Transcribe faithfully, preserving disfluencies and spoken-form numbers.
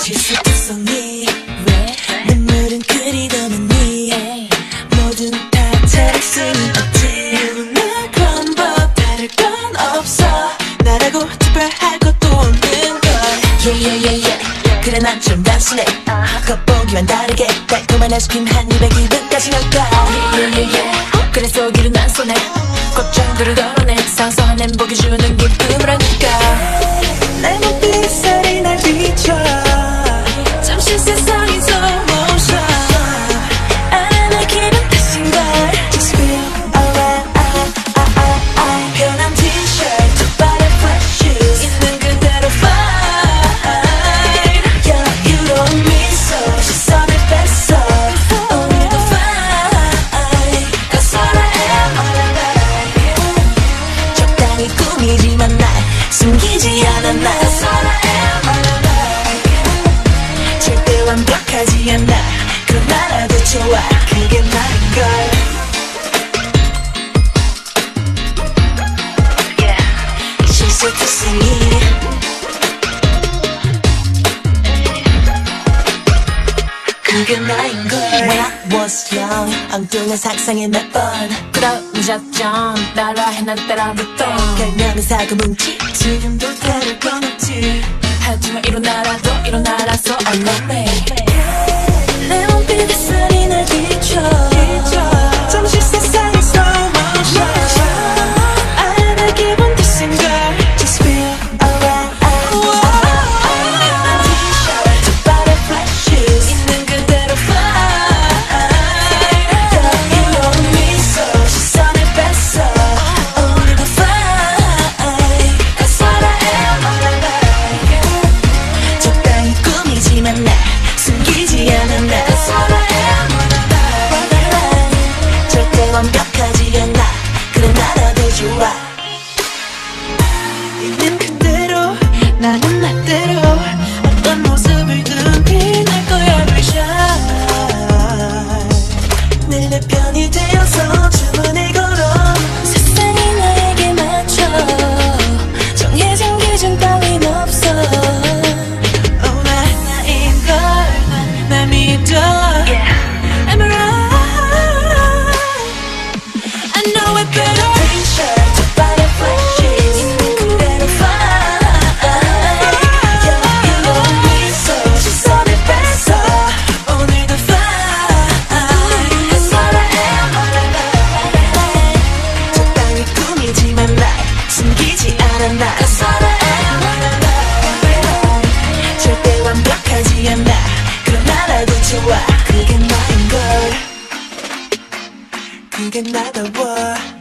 실수투성이 왜 눈물은 그리 더 많니 뭐든 다 잘할 수는 없지 누구나 그런 법 다를 건 없어 나라고 특별할 것도 없는 걸 yeah, yeah, yeah, yeah. 그래 난 좀 단순해 겉보기만 다르게 달콤한 아이스크림 한 입에 기분까지 날까 yeah, yeah, yeah, yeah. 그래서 길은 난 쏘네 걱정들을 덜어내 상상한 행복이 주는 기쁨을 아니까 내 눈빛 햇살이 날 비춰 잠시 세상이 slow motion 알아 내 기분 탓인 걸 Just feel alright 편한 t-shirt 두 발에 flat shoes 있는 그대로 fine 여유로운 미소 시선을 뺐어 오늘도 fine Cause all I am alright 적당히 꾸미지만 날 숨기지 않아 날 Cause all I am alright 절대 완벽하지 않아 그럼 나라도 좋아 그게 나인걸 yeah. 실수투성이 그게 나인걸 When I was young 엉뚱한 상상에 몇 번 그런 무작정 따라해 난 따라붙던 별명은 사고뭉치 지금도 다를 건 없지 하지만 일어나라도 일어나라서 I'm not ready 내 눈빛 햇살이 날 비춰 잠시 세상이 slow motion 알아 내 기분 탓인 걸 Just feel alright 편한 t-shirt 두 발에 flat shoes 있는 그대로 fine 여유로운 미소 시선을 뺐어 오늘도 fine Cause all I am alright 적당히 꾸미지만 날 숨기지 않아 날 Cause all I am alright 절대 완벽하지 않아 그래 나라도 좋아 있는 그대로 나는 나대로 어떤 모습을 빛날 거야 늘 shine 늘 내 편이 되어서 주문을 걸어 세상이 나에게 맞춰 정해진 기준 따윈 없어 Oh 나 나인걸 날 믿어 yeah. Am I right? I know it better T-shirt 두 발에 flat shoes 있는 그대로 fine 여유로운 미소 시선을 뺐어 오늘도 fine Cause all I am alright 적당히 꾸미지만 날 숨기지 않아 날 Cause all I am alright 절대 완벽하지 않아 그럼 나라도 좋아 그게 나인걸 그게 나다워